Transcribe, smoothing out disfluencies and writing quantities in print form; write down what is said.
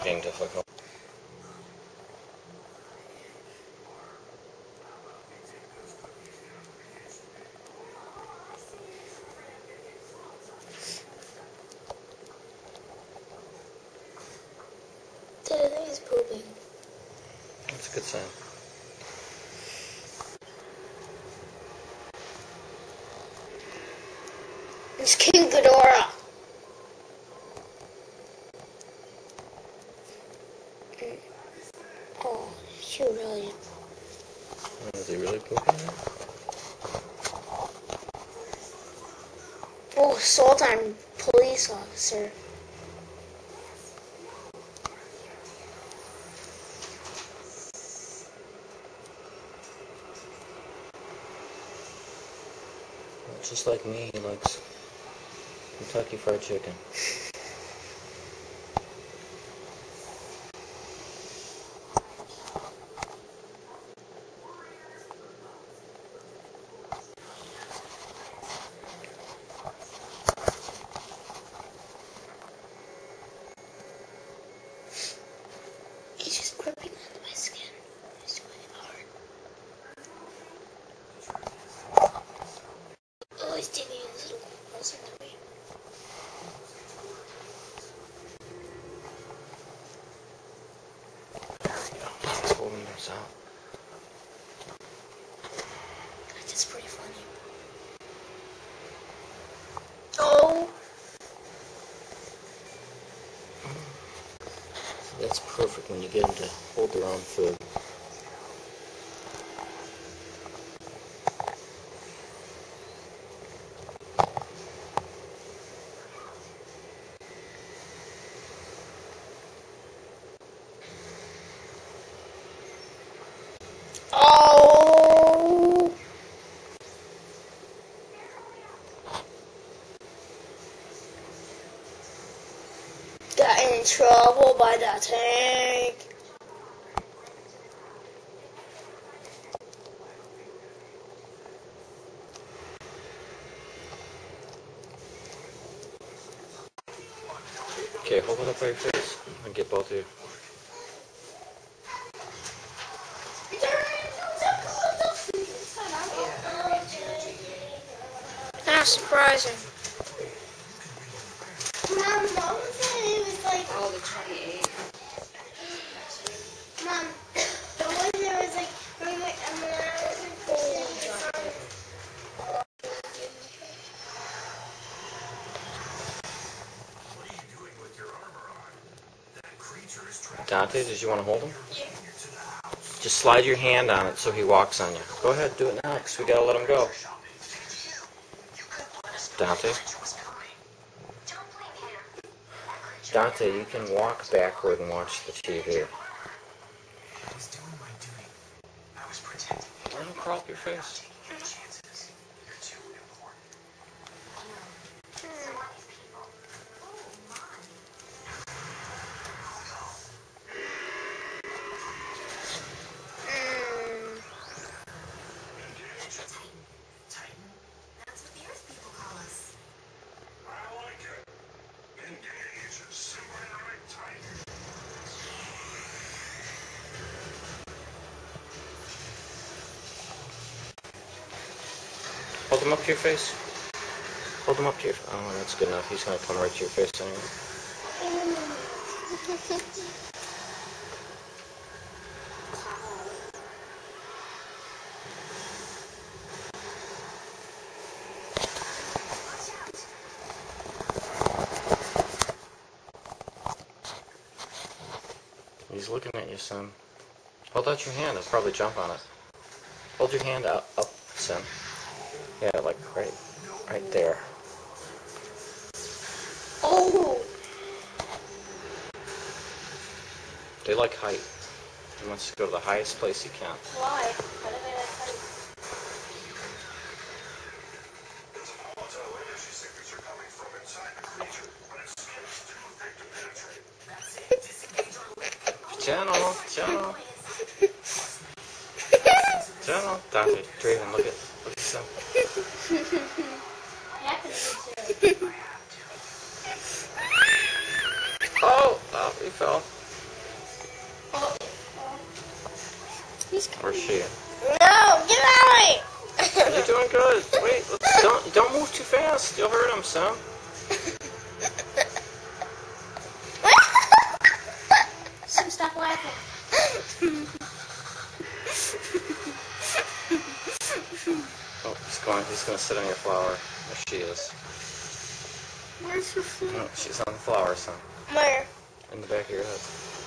being difficult. Dude, I think he's pooping. That's a good sign. It's King Ghidorah. Oh, she really... Is he really pooping there? Oh, Sultan police officer. Just like me, he likes Kentucky Fried Chicken. He's just gripping onto my skin. He's doing it hard. Oh, he's digging a little closer to me. There we go. He's holding this out. That's just pretty funny. Oh! That's perfect when you get them to hold their own food. Oh! Got in trouble by that tank. Okay, hold it up by your face and get both of you. That's surprising. Mom, what was it? It was like... Oh, the 28th. Mom, what was it? It was like... When I was in Dante, did you want to hold him? Just slide your hand on it so he walks on you. Go ahead, do it now, because we gotta let him go. Dante? Dante, you can walk backward and watch the TV. I was doing my duty. I was protecting you. Let him crawl up your face. Chances. You're too important. Titan? That's what the Earth people call us. I like it. Engage Cimbery Titan. Hold him up to your face. Hold him up to your face. Oh, that's good enough. He's going to come right to your face anyway. He's looking at you, son. Hold out your hand. He'll probably jump on it. Hold your hand out, up, son. Yeah, like right there. Oh! They like height. He wants to go to the highest place he can. Why? Why do they like height? Volatile energy signals are coming from inside the creature, but its skin is too thick to penetrate. That's it. Disengage our link. Channel. Channel. Dante, Draven, look at son. Oh, he fell. He's Where's she? No, get out of You're doing good. Wait, don't move too fast. You'll hurt him, Sim. Sim, stop laughing. Oh, he's gonna sit on your flower. There she is. Where's your food? Oh, she's on the flower, Sim. Where? In the back of your head.